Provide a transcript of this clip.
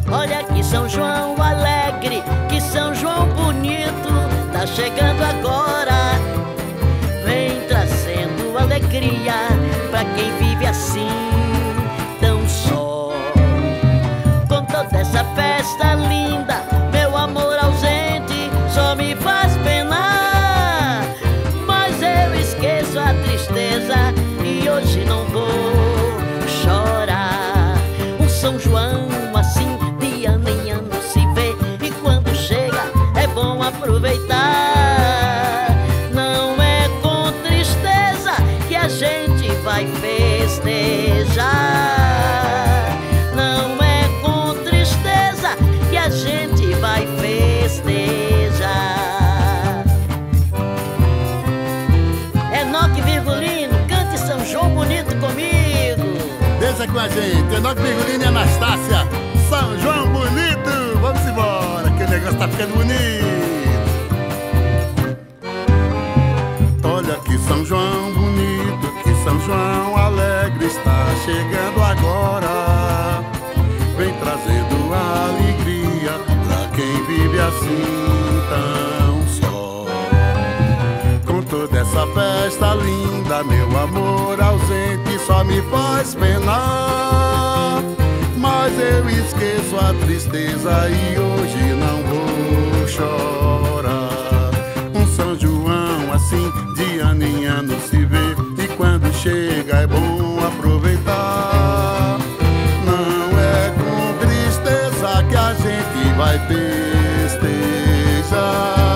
Olha que São João alegre, que São João bonito, tá chegando agora. Vem trazendo alegria pra quem vive assim, tão só. Com toda essa festa linda, meu amor ausente só me faz penar. Mas eu esqueço a tristeza e hoje não vou chorar. Um São João assim de ano em ano se vê, e quando chega é bom aproveitar. Não é com tristeza que a gente vai festejar. Não é com tristeza que a gente vai festejar. Enoque Virgulino, cante São João bonito comigo. Deixa com a gente, Enoque Virgulino e Anastácia, São João bonito. Vamos embora, que o negócio tá ficando bonito. Olha que São João bonito, que São João alegre está chegando agora. Vem trazendo alegria pra quem vive assim tão só. Com toda essa festa linda, meu amor ausente só me faz penar. Mas eu esqueço a tristeza e hoje não vou chorar. Um São João assim de ano em ano se vê, e quando chega é bom aproveitar. Não é com tristeza que a gente vai festejar.